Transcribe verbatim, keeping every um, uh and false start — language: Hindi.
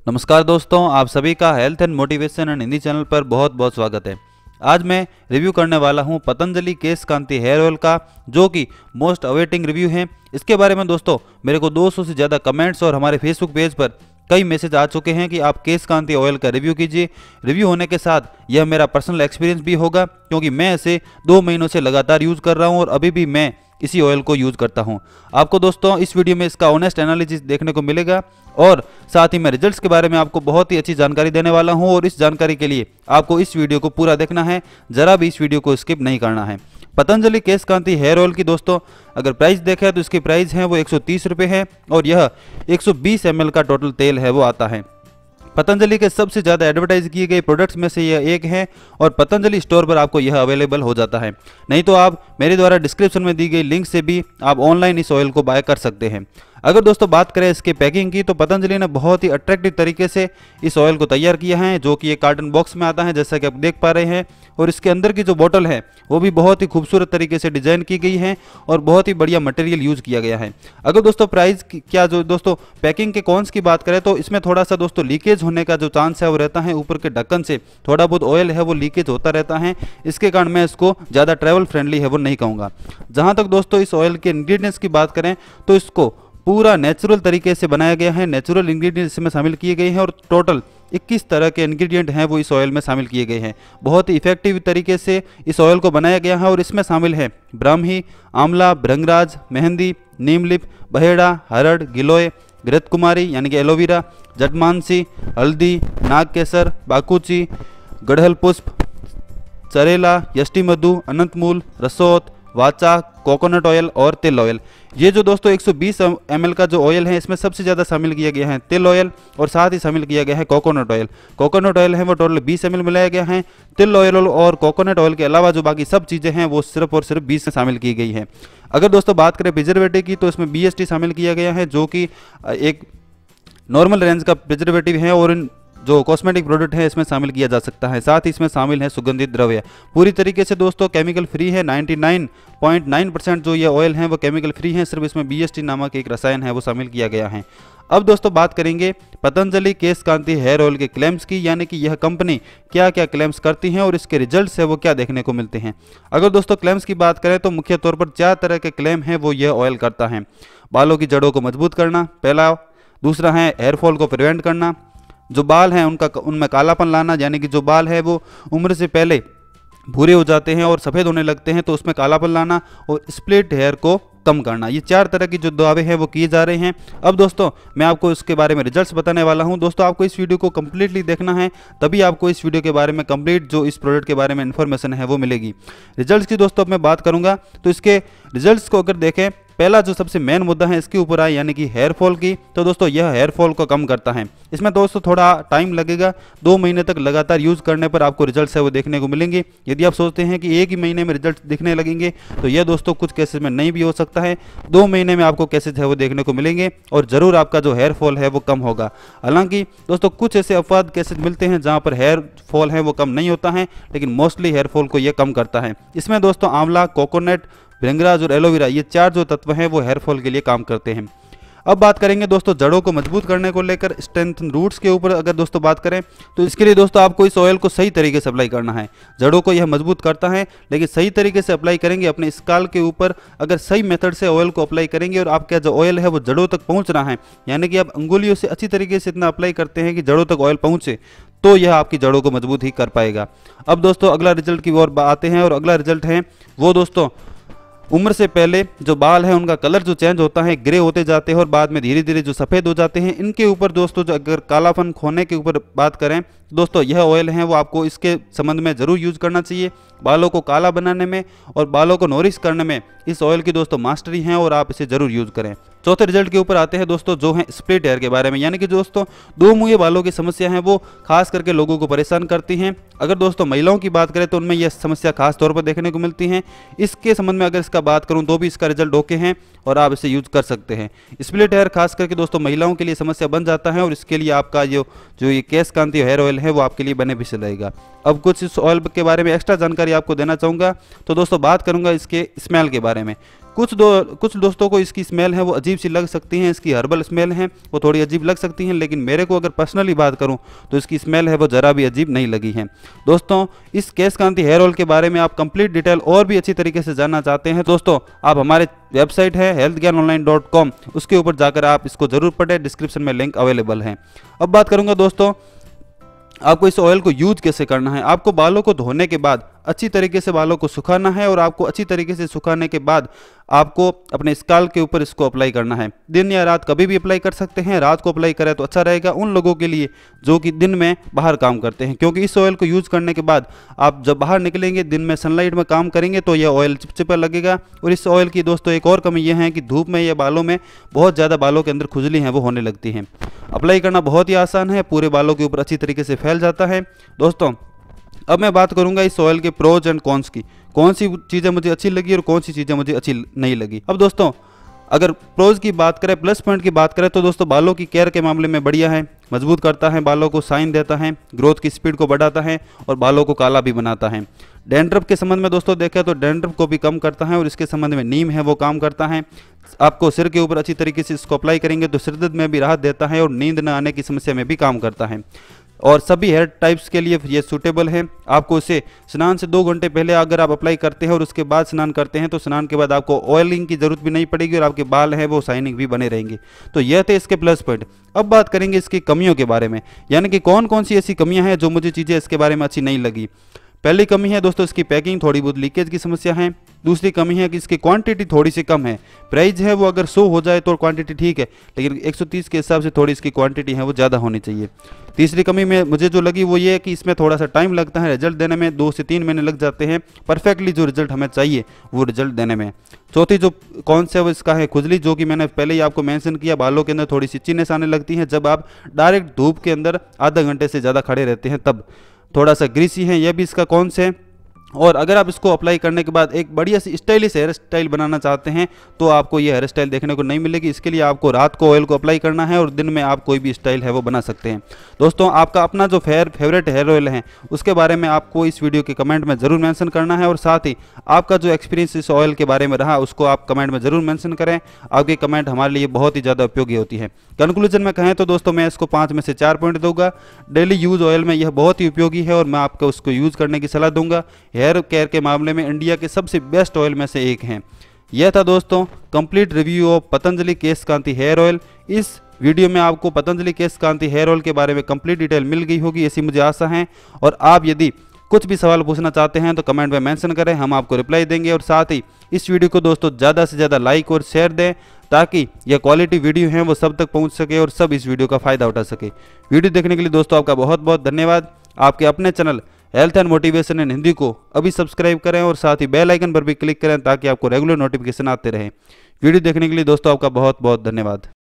नमस्कार दोस्तों, आप सभी का health and motivation and Hindi channel पर बहुत बहुत स्वागत है। आज मैं रिव्यू करने वाला हूं पतंजलि केश कांति हेयर ऑयल का, जो कि मोस्ट अवेटिंग रिव्यू है। इसके बारे में दोस्तों मेरे को दो सौ से ज़्यादा कमेंट्स और हमारे फेसबुक पेज पर कई मैसेज आ चुके हैं कि आप केश कांति ऑयल का रिव्यू कीजिए। रिव्यू होने के साथ यह मेरा पर्सनल एक्सपीरियंस भी होगा, क्योंकि मैं इसे दो महीनों से लगातार यूज़ कर रहा हूँ और अभी भी मैं इसी ऑयल को यूज़ करता हूं। आपको दोस्तों इस वीडियो में इसका ऑनेस्ट एनालिसिस देखने को मिलेगा और साथ ही मैं रिजल्ट्स के बारे में आपको बहुत ही अच्छी जानकारी देने वाला हूं। और इस जानकारी के लिए आपको इस वीडियो को पूरा देखना है, जरा भी इस वीडियो को स्किप नहीं करना है। पतंजलि केश कांति हेयर ऑयल की दोस्तों अगर प्राइस देखें तो इसकी प्राइस है वो एक सौ तीस रुपये है और यह एक सौ बीस एम एल का टोटल तेल है वो आता है। पतंजलि के सबसे ज़्यादा एडवर्टाइज किए गए प्रोडक्ट्स में से यह एक है और पतंजलि स्टोर पर आपको यह अवेलेबल हो जाता है। नहीं तो आप मेरे द्वारा डिस्क्रिप्शन में दी गई लिंक से भी आप ऑनलाइन इस ऑयल को बाय कर सकते हैं। अगर दोस्तों बात करें इसके पैकिंग की, तो पतंजलि ने बहुत ही अट्रैक्टिव तरीके से इस ऑयल को तैयार किया है, जो कि एक कार्टन बॉक्स में आता है जैसा कि आप देख पा रहे हैं। और इसके अंदर की जो बोतल है वो भी बहुत ही खूबसूरत तरीके से डिजाइन की गई है और बहुत ही बढ़िया मटेरियल यूज़ किया गया है। अगर दोस्तों प्राइस क्या जो दोस्तों पैकिंग के कॉन्स की बात करें, तो इसमें थोड़ा सा दोस्तों लीकेज होने का जो चांस है वो रहता है। ऊपर के ढक्कन से थोड़ा बहुत ऑयल है वो लीकेज होता रहता है, इसके कारण मैं इसको ज़्यादा ट्रैवल फ्रेंडली है वो नहीं कहूँगा। जहाँ तक दोस्तों इस ऑयल के इंग्रेडिएंट्स की बात करें तो इसको पूरा नेचुरल तरीके से बनाया गया है। नेचुरल इंग्रेडिएंट्स इसमें शामिल किए गए हैं और टोटल इक्कीस तरह के इंग्रेडिएंट हैं वो इस ऑयल में शामिल किए गए हैं। बहुत ही इफेक्टिव तरीके से इस ऑयल को बनाया गया है और इसमें शामिल है ब्राह्मी, आंवला, भृंगराज, मेहंदी, नीमलिप, बहेड़ा, हरड़, गिलोय, घृत कुमारी यानी कि एलोवेरा, जटमानसी, हल्दी, नाग केसर, बाकुची, गड़हल पुष्प, चरेला, यष्टि मधु, अनंतमूल, रसोत, वाचा, कोकोनट ऑयल और तिल ऑयल। ये जो दोस्तों एक सौ बीस एम एल का जो ऑयल है इसमें सबसे ज़्यादा शामिल किया गया है तिल ऑयल और साथ ही शामिल किया गया है कोकोनट ऑयल। कोकोनट ऑयल है वो टोटल बीस एम एल मिलाया गया है। तिल ऑयल और कोकोनट ऑयल के अलावा जो बाकी सब चीज़ें हैं वो सिर्फ और सिर्फ बीस में शामिल की गई है। अगर दोस्तों बात करें प्रिजर्वेटिव की, तो इसमें बी एस टी शामिल किया गया है, जो कि एक नॉर्मल रेंज का प्रिजर्वेटिव है और इन जो कॉस्मेटिक प्रोडक्ट है इसमें शामिल किया जा सकता है। साथ ही इसमें शामिल है सुगंधित द्रव्य। पूरी तरीके से दोस्तों केमिकल फ्री है। निन्यानवे पॉइंट नौ परसेंट जो ये ऑयल है वो केमिकल फ्री है, सिर्फ इसमें बी एस टी नामक एक रसायन है वो शामिल किया गया है। अब दोस्तों बात करेंगे पतंजलि केश कांति हेयर ऑयल के क्लेम्स की, यानी कि यह कंपनी क्या क्या क्लेम्स करती है और इसके रिजल्ट्स है वो क्या देखने को मिलते हैं। अगर दोस्तों क्लेम्स की बात करें तो मुख्य तौर पर चार तरह के क्लेम हैं वो यह ऑयल करता है। बालों की जड़ों को मजबूत करना पहला, दूसरा है हेयरफॉल को प्रिवेंट करना, जो बाल हैं उनका उनमें कालापन लाना, यानी कि जो बाल है वो उम्र से पहले भूरे हो जाते हैं और सफ़ेद होने लगते हैं तो उसमें कालापन लाना, और स्प्लिट हेयर को कम करना। ये चार तरह की जो दावे हैं वो किए जा रहे हैं। अब दोस्तों मैं आपको इसके बारे में रिजल्ट्स बताने वाला हूं। दोस्तों आपको इस वीडियो को कंप्लीटली देखना है, तभी आपको इस वीडियो के बारे में कंप्लीट जो इस प्रोडक्ट के बारे में इन्फॉर्मेशन है वो मिलेगी। रिजल्ट्स की दोस्तों अब मैं बात करूंगा तो इसके रिजल्ट्स को अगर देखें, पहला जो सबसे मेन मुद्दा है इसके ऊपर आए, यानी कि हेयर फॉल की, तो दोस्तों यह हेयर फॉल को कम करता है। इसमें दोस्तों थोड़ा टाइम लगेगा, दो महीने तक लगातार यूज़ करने पर आपको रिजल्ट्स है वो देखने को मिलेंगे। यदि आप सोचते हैं कि एक ही महीने में रिजल्ट दिखने लगेंगे तो यह दोस्तों कुछ केसेस में नहीं भी हो सकता है। दो महीने में आपको केसेस है वो देखने को मिलेंगे और ज़रूर आपका जो हेयर फॉल है वो कम होगा। हालांकि दोस्तों कुछ ऐसे अपवाद केसेस मिलते हैं जहाँ पर हेयर फॉल है वो कम नहीं होता है, लेकिन मोस्टली हेयर फॉल को यह कम करता है। इसमें दोस्तों आंवला, कोकोनट, भृंगराज और एलोवेरा ये चार जो तत्व हैं वो हेयर फॉल के लिए काम करते हैं। अब बात करेंगे दोस्तों जड़ों को मजबूत करने को लेकर, स्ट्रेंथन रूट्स के ऊपर अगर दोस्तों बात करें तो इसके लिए दोस्तों आपको इस ऑयल को सही तरीके से अप्लाई करना है। जड़ों को यह मजबूत करता है, लेकिन सही तरीके से अप्लाई करेंगे अपने स्काल्प के ऊपर। अगर सही मेथड से ऑयल को अप्लाई करेंगे और आपका जो ऑयल है वो जड़ों तक पहुँच रहा है, यानी कि आप अंगुलियों से अच्छी तरीके से इतना अप्लाई करते हैं कि जड़ों तक ऑयल पहुँचे, तो यह आपकी जड़ों को मजबूत ही कर पाएगा। अब दोस्तों अगला रिजल्ट की ओर आते हैं और अगला रिजल्ट है वो दोस्तों उम्र से पहले जो बाल है उनका कलर जो चेंज होता है, ग्रे होते जाते हैं और बाद में धीरे धीरे जो सफ़ेद हो जाते हैं, इनके ऊपर दोस्तों जो अगर कालापन खोने के ऊपर बात करें दोस्तों यह ऑयल है वो आपको इसके संबंध में ज़रूर यूज़ करना चाहिए। बालों को काला बनाने में और बालों को नॉरिश करने में इस ऑयल की दोस्तों मास्टरी है और आप इसे ज़रूर यूज़ करें। चौथे रिजल्ट के ऊपर आते हैं दोस्तों जो है स्प्लिट हेयर के बारे में, यानी कि दोस्तों दो मुंहे बालों की समस्या है वो खास करके लोगों को परेशान करती हैं। अगर दोस्तों महिलाओं की बात करें तो उनमें यह समस्या खास तौर पर देखने को मिलती है। इसके संबंध में अगर इसका बात करूं तो भी इसका रिजल्ट ओके हैं और आप इसे यूज कर सकते हैं। स्प्लिट हेयर खास करके दोस्तों महिलाओं के लिए समस्या बन जाता है और इसके लिए आपका जो जो ये केश कांति हेयर ऑयल है वो आपके लिए बेनिफिशियल रहेगा। अब कुछ इस ऑयल के बारे में एक्स्ट्रा जानकारी आपको देना चाहूँगा। तो दोस्तों बात करूँगा इसके स्मेल के बारे में। कुछ दो कुछ दोस्तों को इसकी स्मेल है वो अजीब सी लग सकती है, इसकी हर्बल स्मेल है वो थोड़ी अजीब लग सकती हैं, लेकिन मेरे को अगर पर्सनली बात करूं तो इसकी स्मेल है वो ज़रा भी अजीब नहीं लगी है। दोस्तों इस केश कांति हेयर ऑयल के बारे में आप कंप्लीट डिटेल और भी अच्छी तरीके से जानना चाहते हैं दोस्तों, आप हमारे वेबसाइट है हेल्थ ज्ञान ऑनलाइन डॉट कॉम, उसके ऊपर जाकर आप इसको जरूर पढ़ें, डिस्क्रिप्शन में लिंक अवेलेबल है। अब बात करूंगा दोस्तों आपको इस ऑयल को यूज कैसे करना है। आपको बालों को धोने के बाद अच्छी तरीके से बालों को सुखाना है और आपको अच्छी तरीके से सुखाने के बाद आपको अपने स्काल्प के ऊपर इसको अप्लाई करना है। दिन या रात कभी भी अप्लाई कर सकते हैं, रात को अप्लाई करें तो अच्छा रहेगा उन लोगों के लिए जो कि दिन में बाहर काम करते हैं, क्योंकि इस ऑयल को यूज करने के बाद आप जब बाहर निकलेंगे दिन में सनलाइट में काम करेंगे तो यह ऑयल चिपचिपा लगेगा। और इस ऑयल की दोस्तों एक और कमी यह है कि धूप में या बालों में बहुत ज़्यादा बालों के अंदर खुजली है वो होने लगती है। अप्लाई करना बहुत ही आसान है, पूरे बालों के ऊपर अच्छी तरीके से फैल जाता है। दोस्तों अब मैं बात करूंगा इस ऑयल के प्रोज एंड कॉन्स की, कौन सी चीज़ें मुझे अच्छी लगी और कौन सी चीज़ें मुझे अच्छी नहीं लगी। अब दोस्तों अगर प्रोज की बात करें, प्लस पॉइंट की बात करें तो दोस्तों बालों की केयर के मामले में बढ़िया है, मजबूत करता है, बालों को शाइन देता है, ग्रोथ की स्पीड को बढ़ाता है और बालों को काला भी बनाता है। डैंड्रफ के संबंध में दोस्तों देखें तो डैंड्रफ को भी कम करता है और इसके संबंध में नीम है वो काम करता है। आपको सिर के ऊपर अच्छी तरीके से इसको अप्लाई करेंगे तो सिर दर्द में भी राहत देता है और नींद न आने की समस्या में भी काम करता है और सभी हेयर टाइप्स के लिए ये सूटेबल है। आपको इसे स्नान से दो घंटे पहले अगर आप अप्लाई करते हैं और उसके बाद स्नान करते हैं तो स्नान के बाद आपको ऑयलिंग की ज़रूरत भी नहीं पड़ेगी और आपके बाल हैं वो शाइनिंग भी बने रहेंगे। तो यह थे इसके प्लस पॉइंट। अब बात करेंगे इसकी कमियों के बारे में, यानी कि कौन कौन सी ऐसी कमियां हैं जो मुझे चीज़ें इसके बारे में अच्छी नहीं लगी। पहली कमी है दोस्तों इसकी पैकिंग, थोड़ी बहुत लीकेज की समस्या है। दूसरी कमी है कि इसकी क्वांटिटी थोड़ी सी कम है। प्राइस है वो अगर सौ हो जाए तो क्वांटिटी ठीक है, लेकिन एक सौ तीस के हिसाब से थोड़ी इसकी क्वांटिटी है वो ज़्यादा होनी चाहिए। तीसरी कमी में मुझे जो लगी वो ये है कि इसमें थोड़ा सा टाइम लगता है रिजल्ट देने में, दो से तीन महीने लग जाते हैं परफेक्टली जो रिजल्ट हमें चाहिए वो रिजल्ट देने में। चौथी जो कौन से वो इसका है खुजली, जो कि मैंने पहले ही आपको मेंशन किया, बालों के अंदर थोड़ी सी चिनेस आने लगती है जब आप डायरेक्ट धूप के अंदर आधा घंटे से ज़्यादा खड़े रहते हैं, तब थोड़ा सा ग्रीसी है, यह भी इसका कौन से। और अगर आप इसको अप्लाई करने के बाद एक बढ़िया सी स्टाइलिश हेयर स्टाइल बनाना चाहते हैं तो आपको ये हेयर स्टाइल देखने को नहीं मिलेगी। इसके लिए आपको रात को ऑयल को अप्लाई करना है और दिन में आप कोई भी स्टाइल है वो बना सकते हैं। दोस्तों आपका अपना जो फेयर फेवरेट हेयर ऑयल है उसके बारे में आपको इस वीडियो के कमेंट में ज़रूर मेंशन करना है और साथ ही आपका जो एक्सपीरियंस इस ऑयल के बारे में रहा उसको आप कमेंट में ज़रूर मेंशन करें। आपकी कमेंट हमारे लिए बहुत ही ज़्यादा उपयोगी होती है। कंक्लूजन में कहें तो दोस्तों मैं इसको पाँच में से चार पॉइंट दूंगा। डेली यूज़ ऑयल में यह बहुत ही उपयोगी है और मैं आपको उसको यूज़ करने की सलाह दूंगा। हेयर केयर के मामले में इंडिया के सबसे बेस्ट ऑयल में से एक हैं। यह था दोस्तों complete review of Patanjali Kesh Kanti hair oil. इस वीडियो में आपको पतंजलि केश कांति हेयर ऑयल के बारे में कंप्लीट डिटेल मिल गई होगी ऐसी मुझे आशा है। और आप यदि कुछ भी सवाल पूछना चाहते हैं तो कमेंट में मेंशन करें, हम आपको रिप्लाई देंगे। और साथ ही इस वीडियो को दोस्तों ज़्यादा से ज़्यादा लाइक और शेयर दें ताकि यह क्वालिटी वीडियो है वो सब तक पहुंच सके और सब इस वीडियो का फ़ायदा उठा सके। वीडियो देखने के लिए दोस्तों आपका बहुत बहुत धन्यवाद। आपके अपने channel health and motivation in Hindi को अभी सब्सक्राइब करें और साथ ही बेल आइकन पर भी क्लिक करें ताकि आपको रेगुलर नोटिफिकेशन आते रहे। वीडियो देखने के लिए दोस्तों आपका बहुत बहुत धन्यवाद।